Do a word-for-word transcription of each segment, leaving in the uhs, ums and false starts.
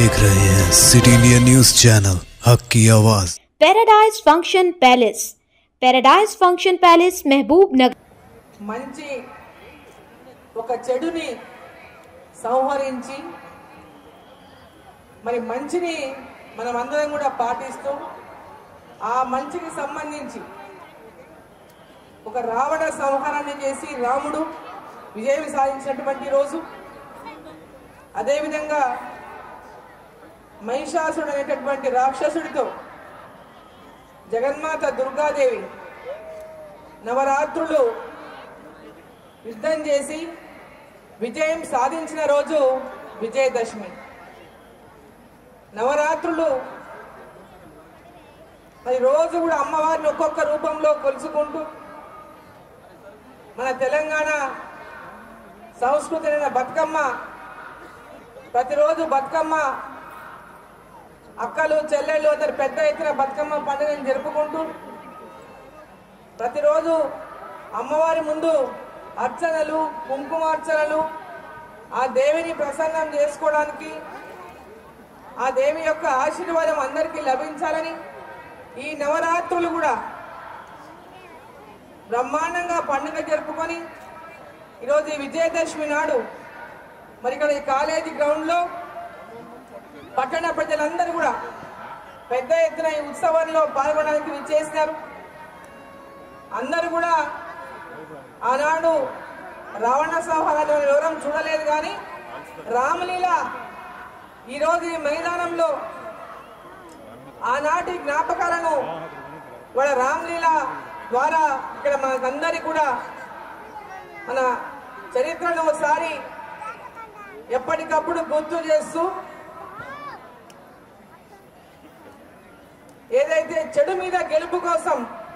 देख रहे हैं सिटी इंडिया न्यूज चैनल, हक की आवाज। Paradise function palace, paradise function palace Mahabubnagar. మంచి ఒక చెడుని సంహరించి మరి మంచిని మనం అందరం కూడా పాటిస్తూ ఆ మంచికి సంబంధించి ఒక రావణ సంహారాన్ని చేసి రాముడు విజయం సాధించినటువంటి రోజు, అదేవిధంగా మహిషాసురుడు అనేటటువంటి రాక్షసుడితో జగన్మాత దుర్గాదేవి నవరాత్రులు యుద్ధం చేసి విజయం సాధించిన రోజు విజయదశమి. నవరాత్రులు మరి రోజు కూడా అమ్మవారిని ఒక్కొక్క రూపంలో కొలుసుకుంటూ మన తెలంగాణ సంస్కృతి అయిన బతుకమ్మ, ప్రతిరోజు బతుకమ్మ అక్కలు చెల్లెళ్ళు అందరు పెద్ద ఎత్తున బతుకమ్మ పండుగను జరుపుకుంటూ ప్రతిరోజు అమ్మవారి ముందు అర్చనలు, కుంకుమార్చనలు, ఆ దేవిని ప్రసన్నం చేసుకోవడానికి, ఆ దేవి యొక్క ఆశీర్వాదం అందరికీ లభించాలని ఈ నవరాత్రులు కూడా బ్రహ్మాండంగా పండుగ జరుపుకొని ఈరోజు ఈ విజయదశమి నాడు మరి ఇక్కడ ఈ కాలేజీ గ్రౌండ్లో పట్టణ ప్రజలందరూ కూడా పెద్ద ఎత్తున ఈ ఉత్సవంలో పాల్గొనడానికి విచ్చేసినారు. అందరూ కూడా ఆనాడు రావణ సంహారాన్ని వివరం చూడలేదు, కానీ రామలీల ఈరోజు ఈ మైదానంలో ఆనాటి జ్ఞాపకాలను వాళ్ళ రామలీల ద్వారా ఇక్కడ మనకందరికీ కూడా మన చరిత్రను ఒకసారి ఎప్పటికప్పుడు గుర్తు చేస్తూ ఏదైతే చెడు మీద గెలుపు కోసం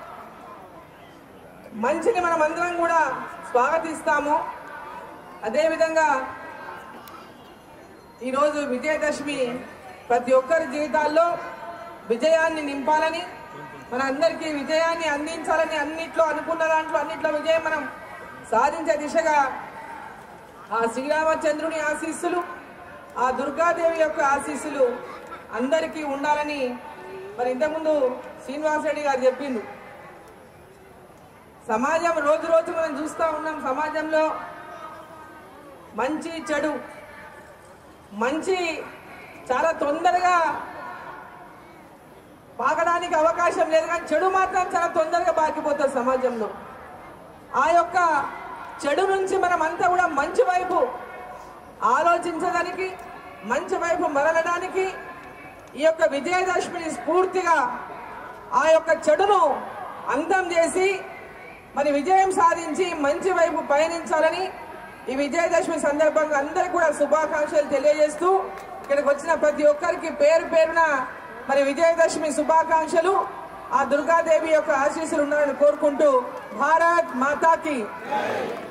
మంచిని మనం అందరం కూడా స్వాగతిస్తామో, అదేవిధంగా ఈరోజు విజయదశమి ప్రతి ఒక్కరి జీవితాల్లో విజయాన్ని నింపాలని, మన అందరికీ విజయాన్ని అందించాలని, అన్నిట్లో అనుకున్న దాంట్లో అన్నిట్లో విజయం మనం సాధించే దిశగా ఆ శ్రీరామచంద్రుని ఆశీస్సులు, ఆ దుర్గాదేవి యొక్క ఆశీస్సులు అందరికీ ఉండాలని మరి ఇంతకుముందు శ్రీనివాసరెడ్డి గారు చెప్పిండు. సమాజం రోజు రోజు మనం చూస్తూ ఉన్నాం, సమాజంలో మంచి చెడు, మంచి చాలా తొందరగా పాకడానికి అవకాశం లేదు, కానీ చెడు మాత్రం చాలా తొందరగా పాకిపోతుంది సమాజంలో. ఆ యొక్క చెడు నుంచి మనం అంతా కూడా మంచి వైపు ఆలోచించడానికి, మంచి వైపు మరలడానికి ఈ యొక్క విజయదశమిని స్ఫూర్తిగా ఆ యొక్క చెడును అంతం చేసి మరి విజయం సాధించి మంచి వైపు పయనించాలని ఈ విజయదశమి సందర్భంగా అందరికీ కూడా శుభాకాంక్షలు తెలియజేస్తూ ఇక్కడికి వచ్చిన ప్రతి ఒక్కరికి పేరు పేరున మరి విజయదశమి శుభాకాంక్షలు, ఆ దుర్గాదేవి యొక్క ఆశీస్సులు ఉన్నారని కోరుకుంటూ భారత్ మాతాకి